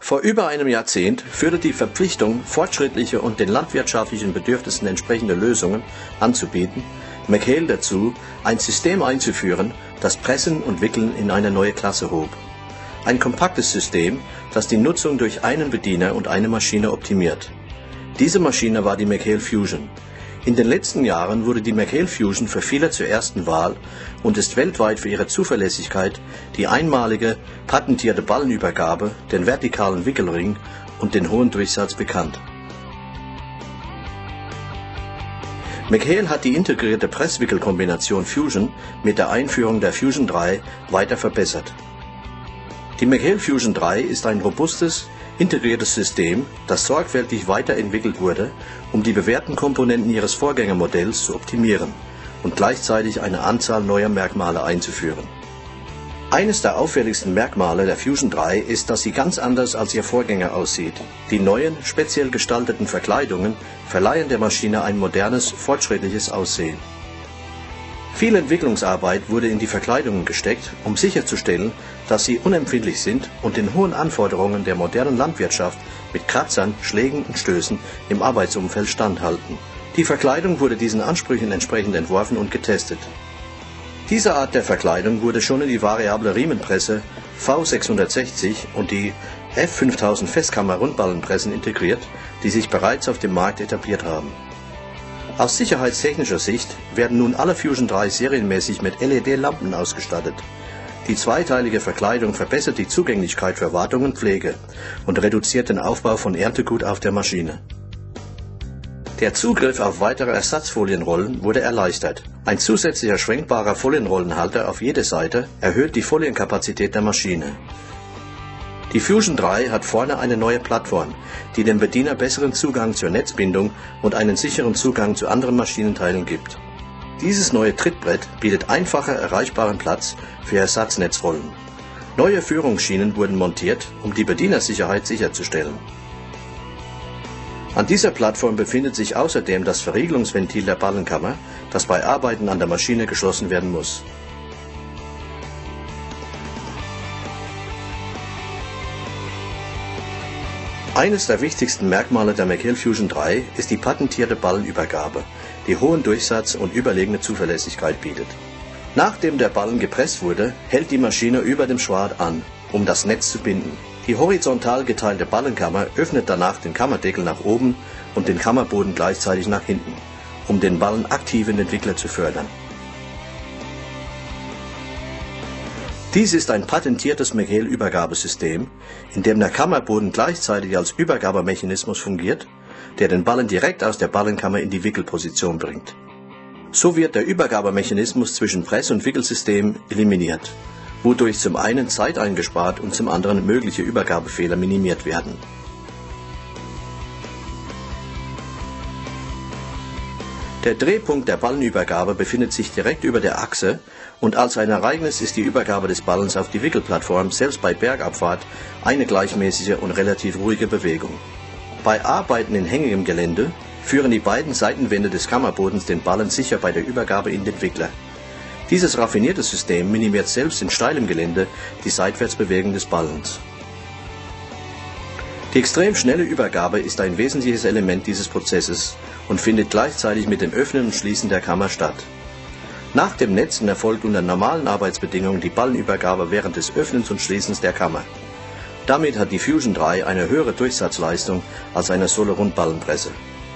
Vor über einem Jahrzehnt führte die Verpflichtung, fortschrittliche und den landwirtschaftlichen Bedürfnissen entsprechende Lösungen anzubieten, McHale dazu, ein System einzuführen, das Pressen und Wickeln in eine neue Klasse hob. Ein kompaktes System, das die Nutzung durch einen Bediener und eine Maschine optimiert. Diese Maschine war die McHale Fusion. In den letzten Jahren wurde die McHale Fusion für viele zur ersten Wahl und ist weltweit für ihre Zuverlässigkeit, die einmalige, patentierte Ballenübergabe, den vertikalen Wickelring und den hohen Durchsatz bekannt. McHale hat die integrierte Presswickelkombination Fusion mit der Einführung der Fusion 3 weiter verbessert. Die McHale Fusion 3 ist ein robustes, integriertes System, das sorgfältig weiterentwickelt wurde, um die bewährten Komponenten ihres Vorgängermodells zu optimieren und gleichzeitig eine Anzahl neuer Merkmale einzuführen. Eines der auffälligsten Merkmale der Fusion 3 ist, dass sie ganz anders als ihr Vorgänger aussieht. Die neuen, speziell gestalteten Verkleidungen verleihen der Maschine ein modernes, fortschrittliches Aussehen. Viel Entwicklungsarbeit wurde in die Verkleidungen gesteckt, um sicherzustellen, dass sie unempfindlich sind und den hohen Anforderungen der modernen Landwirtschaft mit Kratzern, Schlägen und Stößen im Arbeitsumfeld standhalten. Die Verkleidung wurde diesen Ansprüchen entsprechend entworfen und getestet. Diese Art der Verkleidung wurde schon in die variable Riemenpresse V660 und die F5000 Festkammer-Rundballenpressen integriert, die sich bereits auf dem Markt etabliert haben. Aus sicherheitstechnischer Sicht werden nun alle Fusion 3 serienmäßig mit LED-Lampen ausgestattet. Die zweiteilige Verkleidung verbessert die Zugänglichkeit für Wartung und Pflege und reduziert den Aufbau von Erntegut auf der Maschine. Der Zugriff auf weitere Ersatzfolienrollen wurde erleichtert. Ein zusätzlicher schwenkbarer Folienrollenhalter auf jede Seite erhöht die Folienkapazität der Maschine. Die Fusion 3 hat vorne eine neue Plattform, die dem Bediener besseren Zugang zur Netzbindung und einen sicheren Zugang zu anderen Maschinenteilen gibt. Dieses neue Trittbrett bietet einfacher erreichbaren Platz für Ersatznetzrollen. Neue Führungsschienen wurden montiert, um die Bedienersicherheit sicherzustellen. An dieser Plattform befindet sich außerdem das Verriegelungsventil der Ballenkammer, das bei Arbeiten an der Maschine geschlossen werden muss. Eines der wichtigsten Merkmale der McHale Fusion 3 ist die patentierte Ballenübergabe, die hohen Durchsatz und überlegene Zuverlässigkeit bietet. Nachdem der Ballen gepresst wurde, hält die Maschine über dem Schwart an, um das Netz zu binden. Die horizontal geteilte Ballenkammer öffnet danach den Kammerdeckel nach oben und den Kammerboden gleichzeitig nach hinten, um den Ballen aktiv in den Wickler zu fördern. Dies ist ein patentiertes McHale-Übergabesystem, in dem der Kammerboden gleichzeitig als Übergabemechanismus fungiert, der den Ballen direkt aus der Ballenkammer in die Wickelposition bringt. So wird der Übergabemechanismus zwischen Press- und Wickelsystem eliminiert, wodurch zum einen Zeit eingespart und zum anderen mögliche Übergabefehler minimiert werden. Der Drehpunkt der Ballenübergabe befindet sich direkt über der Achse und als ein Ereignis ist die Übergabe des Ballens auf die Wickelplattform selbst bei Bergabfahrt eine gleichmäßige und relativ ruhige Bewegung. Bei Arbeiten in hängigem Gelände führen die beiden Seitenwände des Kammerbodens den Ballen sicher bei der Übergabe in den Wickler. Dieses raffinierte System minimiert selbst in steilem Gelände die Seitwärtsbewegung des Ballens. Die extrem schnelle Übergabe ist ein wesentliches Element dieses Prozesses und findet gleichzeitig mit dem Öffnen und Schließen der Kammer statt. Nach dem Netzen erfolgt unter normalen Arbeitsbedingungen die Ballenübergabe während des Öffnens und Schließens der Kammer. Damit hat die Fusion 3 eine höhere Durchsatzleistung als eine Solo-Rundballenpresse.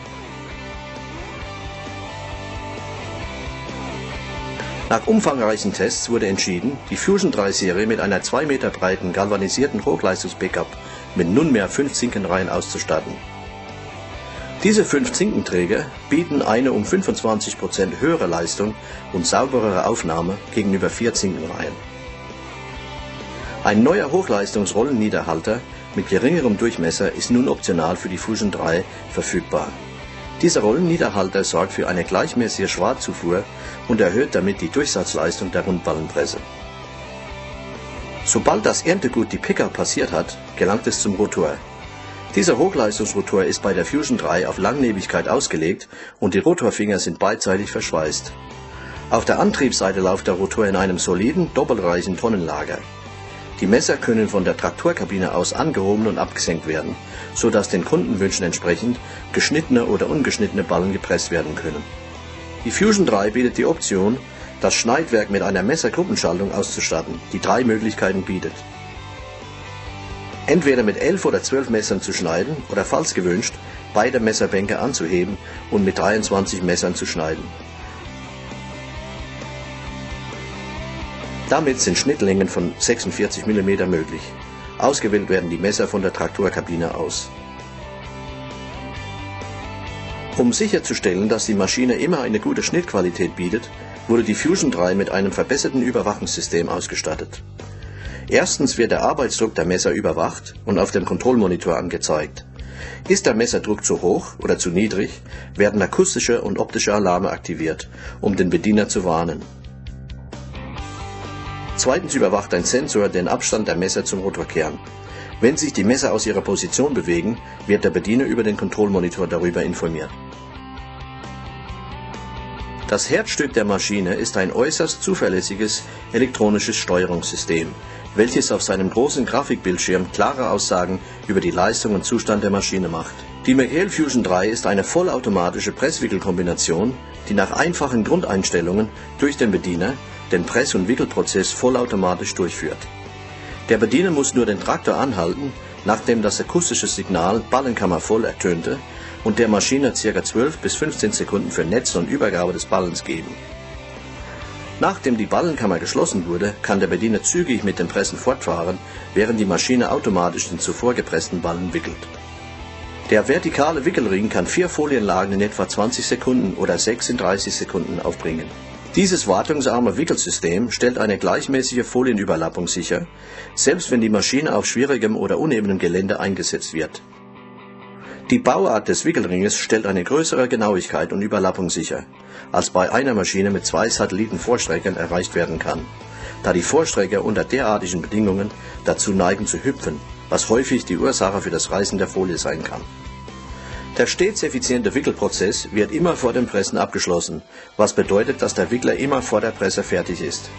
Nach umfangreichen Tests wurde entschieden, die Fusion 3 Serie mit einer 2 Meter breiten galvanisierten Hochleistungs-Pickup mit nunmehr 5 Zinkenreihen auszustatten. Diese 5 Zinkenträger bieten eine um 25% höhere Leistung und sauberere Aufnahme gegenüber 4 Zinkenreihen. Ein neuer Hochleistungsrollenniederhalter mit geringerem Durchmesser ist nun optional für die Fusion 3 verfügbar. Dieser Rollenniederhalter sorgt für eine gleichmäßige Schwartzufuhr und erhöht damit die Durchsatzleistung der Rundballenpresse. Sobald das Erntegut die Picker passiert hat, gelangt es zum Rotor. Dieser Hochleistungsrotor ist bei der Fusion 3 auf Langlebigkeit ausgelegt und die Rotorfinger sind beidseitig verschweißt. Auf der Antriebsseite läuft der Rotor in einem soliden, doppelreichen Tonnenlager. Die Messer können von der Traktorkabine aus angehoben und abgesenkt werden, so dass den Kundenwünschen entsprechend geschnittene oder ungeschnittene Ballen gepresst werden können. Die Fusion 3 bietet die Option, das Schneidwerk mit einer Messergruppenschaltung auszustatten, die 3 Möglichkeiten bietet. Entweder mit 11 oder 12 Messern zu schneiden oder falls gewünscht, beide Messerbänke anzuheben und mit 23 Messern zu schneiden. Damit sind Schnittlängen von 46 mm möglich. Ausgewählt werden die Messer von der Traktorkabine aus. Um sicherzustellen, dass die Maschine immer eine gute Schnittqualität bietet, wurde die Fusion 3 mit einem verbesserten Überwachungssystem ausgestattet. Erstens wird der Arbeitsdruck der Messer überwacht und auf dem Kontrollmonitor angezeigt. Ist der Messerdruck zu hoch oder zu niedrig, werden akustische und optische Alarme aktiviert, um den Bediener zu warnen. Zweitens überwacht ein Sensor den Abstand der Messer zum Rotorkern. Wenn sich die Messer aus ihrer Position bewegen, wird der Bediener über den Kontrollmonitor darüber informiert. Das Herzstück der Maschine ist ein äußerst zuverlässiges elektronisches Steuerungssystem, welches auf seinem großen Grafikbildschirm klare Aussagen über die Leistung und Zustand der Maschine macht. Die McHale Fusion 3 ist eine vollautomatische Presswickelkombination, die nach einfachen Grundeinstellungen durch den Bediener den Press- und Wickelprozess vollautomatisch durchführt. Der Bediener muss nur den Traktor anhalten, nachdem das akustische Signal Ballenkammer voll ertönte, und der Maschine ca. 12 bis 15 Sekunden für Netz und Übergabe des Ballens geben. Nachdem die Ballenkammer geschlossen wurde, kann der Bediener zügig mit dem Pressen fortfahren, während die Maschine automatisch den zuvor gepressten Ballen wickelt. Der vertikale Wickelring kann 4 Folienlagen in etwa 20 Sekunden oder 6 in 30 Sekunden aufbringen. Dieses wartungsarme Wickelsystem stellt eine gleichmäßige Folienüberlappung sicher, selbst wenn die Maschine auf schwierigem oder unebenem Gelände eingesetzt wird. Die Bauart des Wickelringes stellt eine größere Genauigkeit und Überlappung sicher, als bei einer Maschine mit 2 Satellitenvorstreckern erreicht werden kann, da die Vorstrecker unter derartigen Bedingungen dazu neigen zu hüpfen, was häufig die Ursache für das Reißen der Folie sein kann. Der stets effiziente Wickelprozess wird immer vor dem Pressen abgeschlossen, was bedeutet, dass der Wickler immer vor der Presse fertig ist.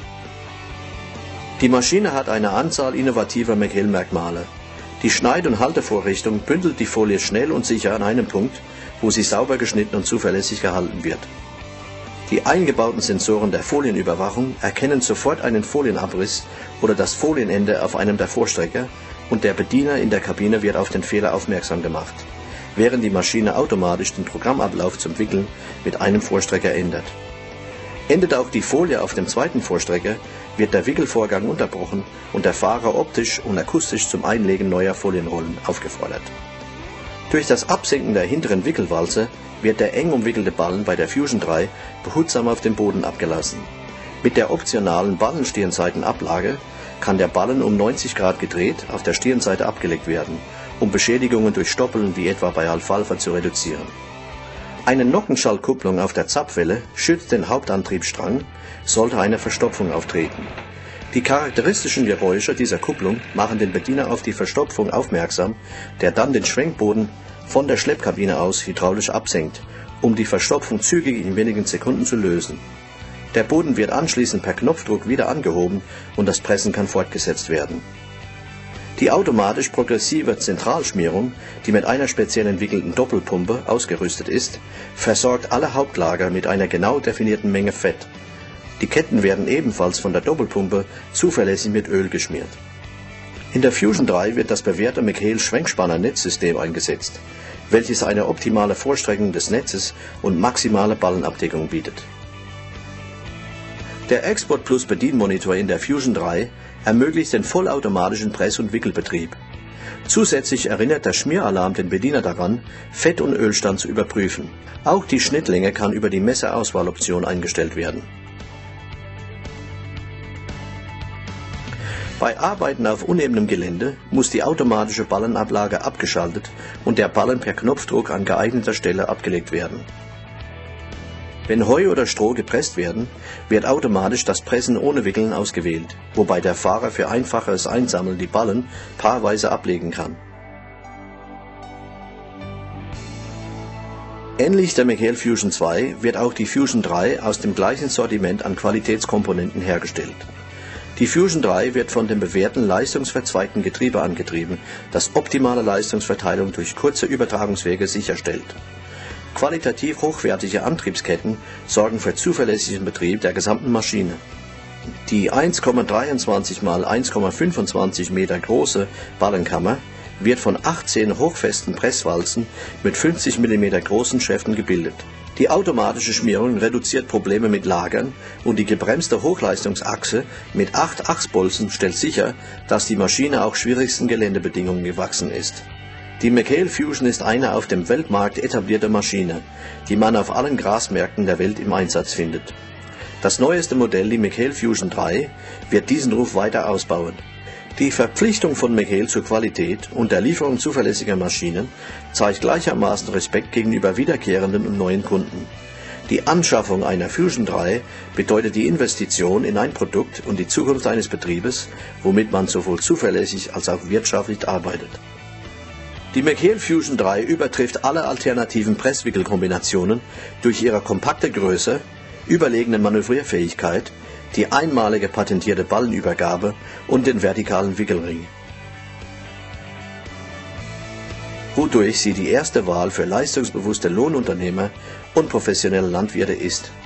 Die Maschine hat eine Anzahl innovativer McHale-Merkmale. Die Schneid- und Haltevorrichtung bündelt die Folie schnell und sicher an einem Punkt, wo sie sauber geschnitten und zuverlässig gehalten wird. Die eingebauten Sensoren der Folienüberwachung erkennen sofort einen Folienabriss oder das Folienende auf einem der Vorstrecker und der Bediener in der Kabine wird auf den Fehler aufmerksam gemacht, während die Maschine automatisch den Programmablauf zum Wickeln mit einem Vorstrecker ändert. Endet auch die Folie auf dem zweiten Vorstrecker, wird der Wickelvorgang unterbrochen und der Fahrer optisch und akustisch zum Einlegen neuer Folienrollen aufgefordert. Durch das Absenken der hinteren Wickelwalze wird der eng umwickelte Ballen bei der Fusion 3 behutsam auf den Boden abgelassen. Mit der optionalen Ballenstirnseitenablage kann der Ballen um 90 Grad gedreht auf der Stirnseite abgelegt werden, um Beschädigungen durch Stoppeln wie etwa bei Alfalfa zu reduzieren. Eine Nockenschaltkupplung auf der Zapfwelle schützt den Hauptantriebsstrang, sollte eine Verstopfung auftreten. Die charakteristischen Geräusche dieser Kupplung machen den Bediener auf die Verstopfung aufmerksam, der dann den Schwenkboden von der Schleppkabine aus hydraulisch absenkt, um die Verstopfung zügig in wenigen Sekunden zu lösen. Der Boden wird anschließend per Knopfdruck wieder angehoben und das Pressen kann fortgesetzt werden. Die automatisch progressive Zentralschmierung, die mit einer speziell entwickelten Doppelpumpe ausgerüstet ist, versorgt alle Hauptlager mit einer genau definierten Menge Fett. Die Ketten werden ebenfalls von der Doppelpumpe zuverlässig mit Öl geschmiert. In der Fusion 3 wird das bewährte McHale Schwenkspanner-Netzsystem eingesetzt, welches eine optimale Vorstreckung des Netzes und maximale Ballenabdeckung bietet. Der Export Plus Bedienmonitor in der Fusion 3 ermöglicht den vollautomatischen Press- und Wickelbetrieb. Zusätzlich erinnert der Schmieralarm den Bediener daran, Fett- und Ölstand zu überprüfen. Auch die Schnittlänge kann über die Messerauswahloption eingestellt werden. Bei Arbeiten auf unebenem Gelände muss die automatische Ballenablage abgeschaltet und der Ballen per Knopfdruck an geeigneter Stelle abgelegt werden. Wenn Heu oder Stroh gepresst werden, wird automatisch das Pressen ohne Wickeln ausgewählt, wobei der Fahrer für einfacheres Einsammeln die Ballen paarweise ablegen kann. Ähnlich der McHale Fusion 2 wird auch die Fusion 3 aus dem gleichen Sortiment an Qualitätskomponenten hergestellt. Die Fusion 3 wird von dem bewährten leistungsverzweigten Getriebe angetrieben, das optimale Leistungsverteilung durch kurze Übertragungswege sicherstellt. Qualitativ hochwertige Antriebsketten sorgen für zuverlässigen Betrieb der gesamten Maschine. Die 1,23 x 1,25 Meter große Ballenkammer wird von 18 hochfesten Presswalzen mit 50 mm großen Schäften gebildet. Die automatische Schmierung reduziert Probleme mit Lagern und die gebremste Hochleistungsachse mit 8 Achsbolzen stellt sicher, dass die Maschine auch schwierigsten Geländebedingungen gewachsen ist. Die McHale Fusion ist eine auf dem Weltmarkt etablierte Maschine, die man auf allen Grasmärkten der Welt im Einsatz findet. Das neueste Modell, die McHale Fusion 3, wird diesen Ruf weiter ausbauen. Die Verpflichtung von McHale zur Qualität und der Lieferung zuverlässiger Maschinen zeigt gleichermaßen Respekt gegenüber wiederkehrenden und neuen Kunden. Die Anschaffung einer Fusion 3 bedeutet die Investition in ein Produkt und die Zukunft eines Betriebes, womit man sowohl zuverlässig als auch wirtschaftlich arbeitet. Die McHale Fusion 3 übertrifft alle alternativen Presswickelkombinationen durch ihre kompakte Größe, überlegene Manövrierfähigkeit, die einmalige patentierte Ballenübergabe und den vertikalen Wickelring, wodurch sie die erste Wahl für leistungsbewusste Lohnunternehmer und professionelle Landwirte ist.